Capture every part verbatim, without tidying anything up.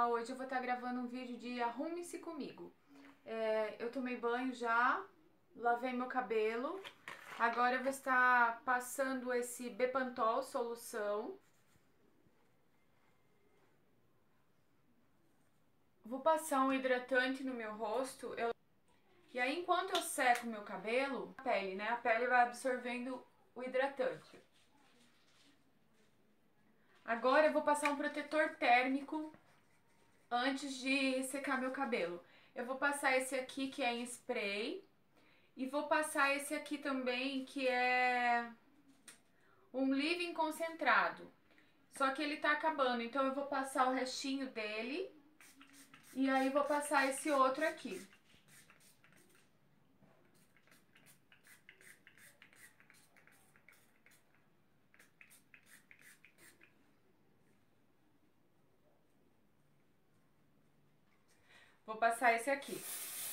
pessoal, hoje eu vou estar gravando um vídeo de arrume-se comigo. É, eu tomei banho já, lavei meu cabelo, agora eu vou estar passando esse Bepantol solução. Vou passar um hidratante no meu rosto, eu... e aí enquanto eu seco meu cabelo, a pele, né? A pele vai absorvendo o hidratante. Agora eu vou passar um protetor térmico antes de secar meu cabelo. Eu vou passar esse aqui que é em spray e vou passar esse aqui também que é um leave-in concentrado. Só que ele tá acabando, então eu vou passar o restinho dele e aí vou passar esse outro aqui. Vou passar esse aqui.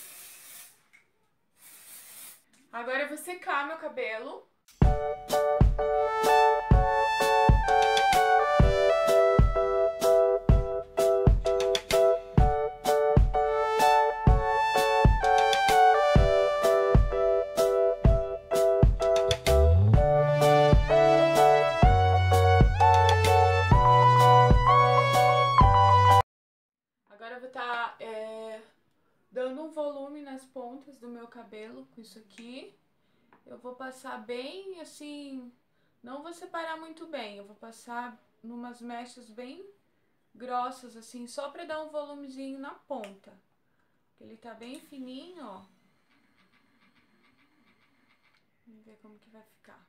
Agora eu vou secar meu cabelo. Agora eu vou estar é, dando um volume nas pontas do meu cabelo com isso aqui. Eu vou passar bem assim, não vou separar muito bem, eu vou passar numas mechas bem grossas assim, só pra dar um volumezinho na ponta. Ele tá bem fininho, ó. Vamos ver como que vai ficar.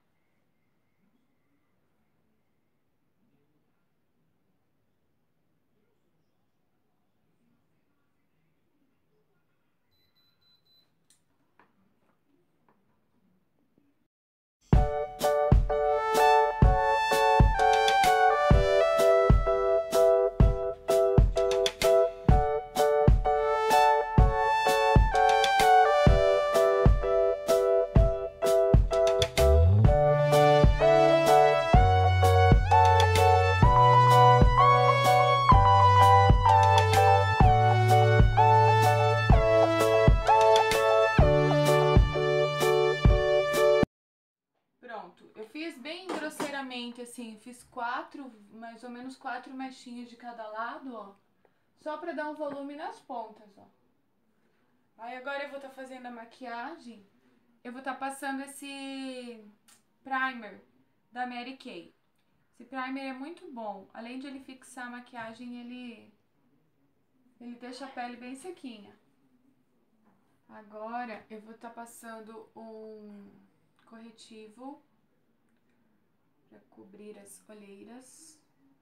Pronto, eu fiz bem grosseiramente assim, fiz quatro, mais ou menos quatro mechinhas de cada lado, ó. Só pra dar um volume nas pontas, ó. Aí agora eu vou estar fazendo a maquiagem, eu vou estar passando esse primer da Mary Kay. Esse primer é muito bom, além de ele fixar a maquiagem, ele, ele deixa a pele bem sequinha. Agora eu vou estar passando um corretivo para cobrir as olheiras.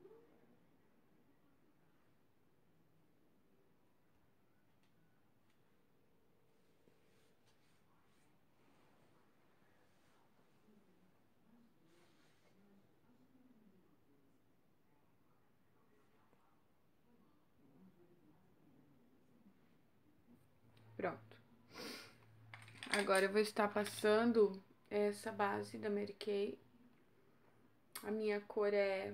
Pronto. Agora eu vou estar passando essa base da Mary Kay. A minha cor é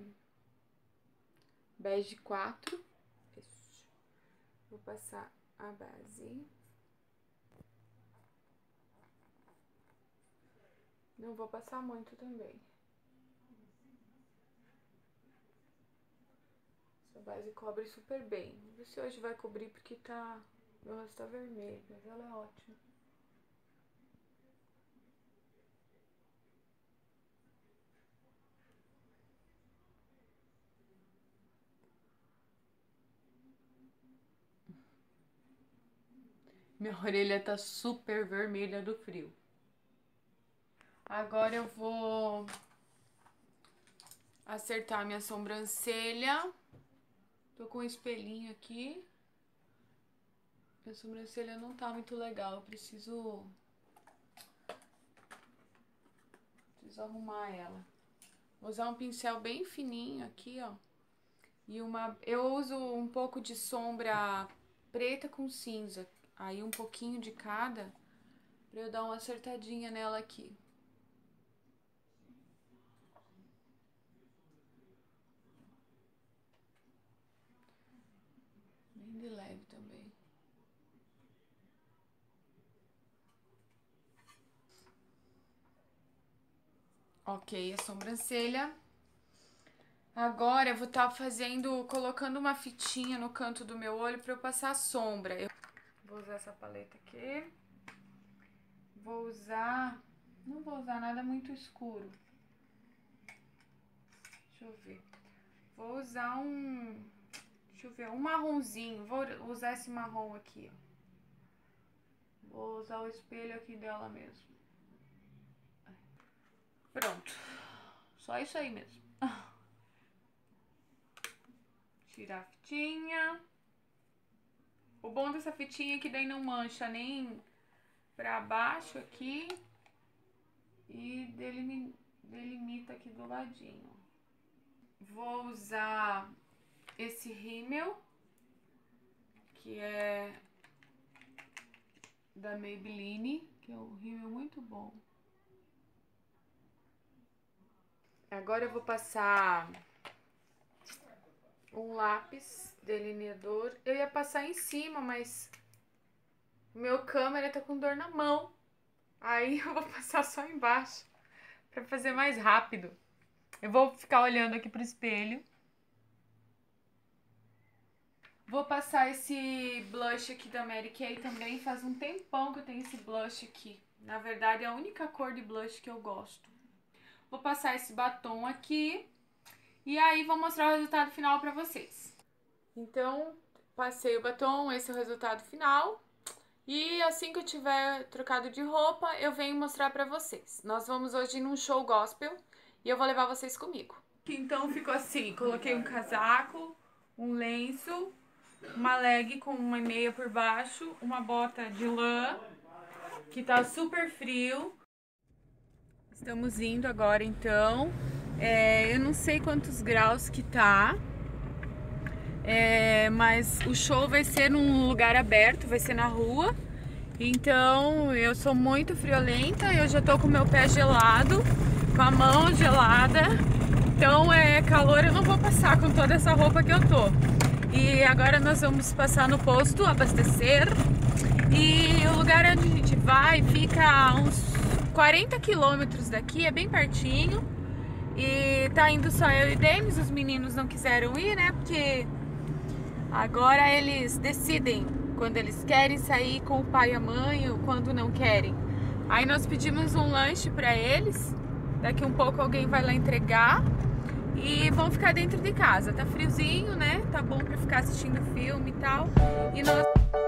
bege quatro. Vou passar a base. Não vou passar muito também. Essa base cobre super bem. Vou ver se hoje vai cobrir porque tá... meu rosto tá vermelho, mas ela é ótima. Minha orelha tá super vermelha do frio. Agora eu vou acertar minha sobrancelha. Tô com um espelhinho aqui. Minha sobrancelha não tá muito legal, eu preciso... Preciso arrumar ela. Vou usar um pincel bem fininho aqui, ó. E uma... eu uso um pouco de sombra preta com cinza. Aí um pouquinho de cada, pra eu dar uma acertadinha nela aqui. de leve também. Ok, a sobrancelha. Agora eu vou estar fazendo, colocando uma fitinha no canto do meu olho pra eu passar a sombra. Eu vou usar essa paleta aqui. Vou usar... Não vou usar nada muito escuro. Deixa eu ver. Vou usar um... Deixa eu ver, um marronzinho. Vou usar esse marrom aqui, ó. Vou usar o espelho aqui dela mesmo. Pronto. Só isso aí mesmo. Tirar a fitinha. O bom dessa fitinha é que daí não mancha nem pra baixo aqui. E delimita aqui do ladinho. Vou usar esse rímel, que é da Maybelline, que é um rímel muito bom. Agora eu vou passar um lápis delineador. Eu ia passar em cima, mas o meu câmera tá com dor na mão. Aí eu vou passar só embaixo, pra fazer mais rápido. Eu vou ficar olhando aqui pro espelho. Vou passar esse blush aqui da Mary Kay também. Faz um tempão que eu tenho esse blush aqui. Na verdade, é a única cor de blush que eu gosto. Vou passar esse batom aqui. E aí, vou mostrar o resultado final pra vocês. Então, passei o batom. Esse é o resultado final. E assim que eu tiver trocado de roupa, eu venho mostrar pra vocês. Nós vamos hoje num show gospel. E eu vou levar vocês comigo. Então, ficou assim. Coloquei um casaco, um lenço, uma leg com uma meia por baixo, uma bota de lã, que tá super frio. Estamos indo agora, então. É, eu não sei quantos graus que tá, é, mas o show vai ser num lugar aberto, vai ser na rua. Então, eu sou muito friolenta, eu já tô com o meu pé gelado, com a mão gelada. Então, é calor, eu não vou passar com toda essa roupa que eu tô. E agora nós vamos passar no posto, abastecer. E o lugar onde a gente vai fica a uns quarenta quilômetros daqui, é bem pertinho. E tá indo só eu e Denis, os meninos não quiseram ir, né? Porque agora eles decidem quando eles querem sair com o pai e a mãe ou quando não querem. Aí nós pedimos um lanche pra eles. Daqui um pouco alguém vai lá entregar. E vão ficar dentro de casa. Tá friozinho, né? Tá bom pra ficar assistindo filme e tal. E nós...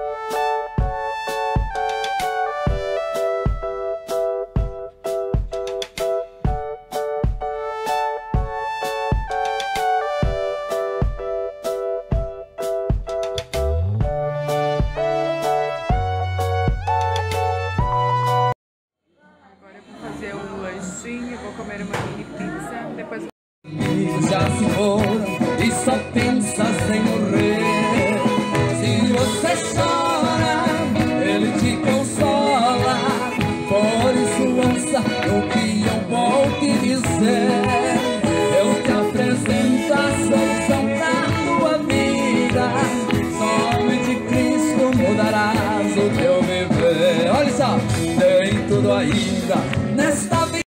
Agora eu vou fazer um lanchinho, vou comer uma mini pizza, depois... Já se foram e só tem